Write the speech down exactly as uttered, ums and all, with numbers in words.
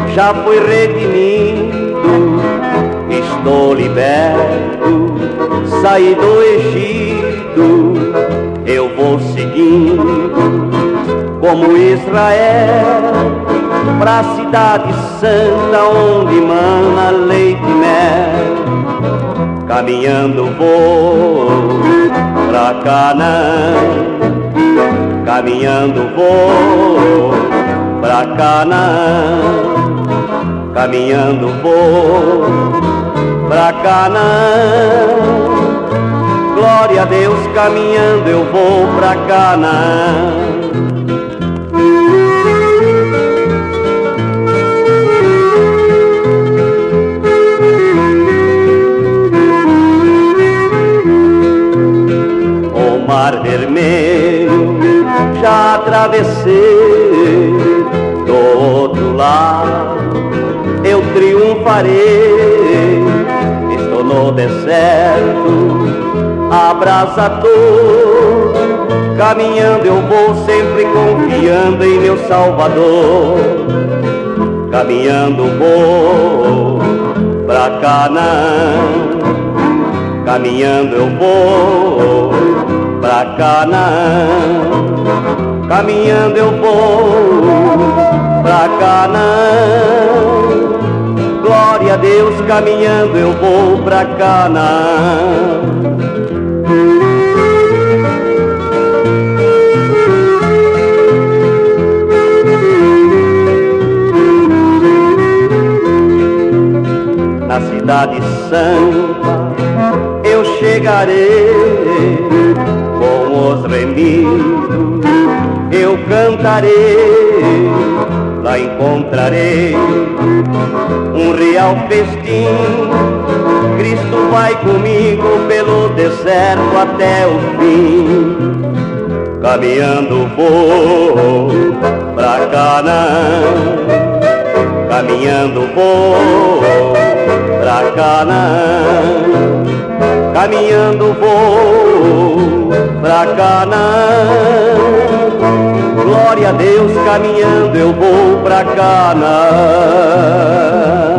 já fui redimido, estou liberto, saí do Egito, eu vou seguindo como Israel, pra cidade santa onde mana leite e mel. Caminhando vou pra Canaã, caminhando vou pra Canaã, caminhando vou pra Canaã. Glória a Deus, caminhando eu vou pra Canaã. Mar Vermelho já atravessei, do outro lado eu triunfarei. Estou no deserto abrasador, caminhando eu vou sempre confiando em meu Salvador. Caminhando vou pra Canaã, caminhando eu vou pra Canaã, caminhando eu vou pra Canaã. Glória a Deus, caminhando eu vou pra Canaã. Na cidade santa eu chegarei, com os remidos eu cantarei, lá encontrarei um real festim. Cristo vai comigo pelo deserto até o fim. Caminhando vou pra Canaã, caminhando vou pra Canaã, caminhando vou pra Canaã. Glória a Deus, caminhando eu vou pra Canaã.